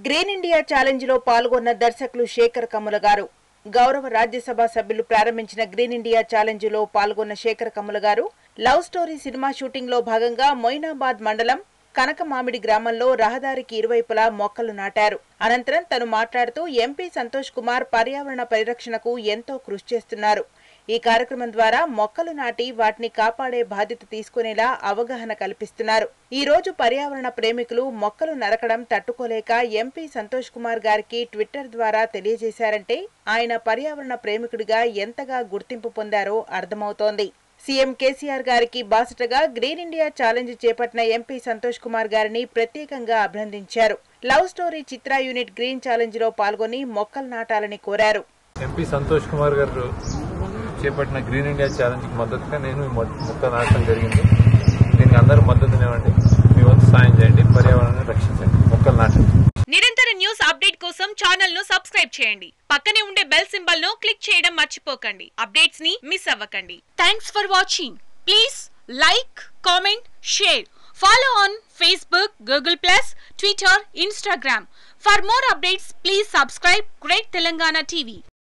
Green India challenge లో పాల్గొన్న దర్శకులు శేఖర్ కమ్ముల గారు గౌరవ రాజ్యసభ సభ్యులు ప్రారంభించిన గ్రీన్ ఇండియా ఛాలెంజ్ లో పాల్గొన్న శేఖర్ కమ్ముల గారు లవ్ స్టోరీ సినిమా షూటింగ్ లో భాగంగా మొయినాబాద్ మండలం కనకమామిడి గ్రామంలో రహదారికి ఇరువైపులా మొక్కలు నాటారు. అనంతరం తను మాట్లాడుతూ ఎంపీ సంతోష్ కుమార్ పర్యావరణ పరిరక్షణకు ఎంతో కృషి చేస్తున్నారు. ఈ కార్యక్రమం ద్వారా మొక్కలు నాటి వాటిని కాపాడే బాధ్యత తీసుకునేలా అవగాహన కల్పిస్తున్నారు. ఈ రోజు పర్యావరణ ప్రేమికులు మొక్కలు నరకడం తట్టుకోలేక ఎంపీ సంతోష్ కుమార్ గారికి ట్విట్టర్ ద్వారా తెలియజేశారంటే ఆయన పర్యావరణ ప్రేమికుడిగా ఎంతగా గుర్తింపు పొందారో అర్థమవుతోంది. సీఎం కేసీఆర్ గారికి బాసటగా గ్రీన్ ఇండియా ఛాలెంజ్ చేపట్టిన ఎంపీ సంతోష్ కుమార్ గారిని ప్రత్యేకంగా అభినందించారు. లవ్ స్టోరీ చిత్ర యూనిట్ గ్రీన్ ఛాలెంజ్ లో పాల్గొని మొక్కలు నాటాలని కోరారు. ఎంపీ సంతోష్ కుమార్ గారు చేపట్టిన గ్రీన్ ఇండియా ఛాలెంజ్ కి మద్దతుగా నేను మొక్కలు నాటడం జరిగింది. దీనికి అందరూ మద్దతునివ్వండి, మీ వంతు సాయం చేయండి, పర్యావరణాన్ని రక్షించండి, మొక్కలు నాటండి. నిరంతర న్యూస్ అప్డేట్ కోసం ఛానల్ ను సబ్స్క్రైబ్ చేయండి. పక్కనే ఉండే బెల్ సింబల్ ను క్లిక్ చేయడం మర్చిపోకండి. అప్డేట్స్ ని మిస్ అవ్వకండి. Thanks for watching. Please like, comment, share. Follow on Facebook, Google+, Twitter, Instagram. For more updates, please subscribe Great Telangana TV.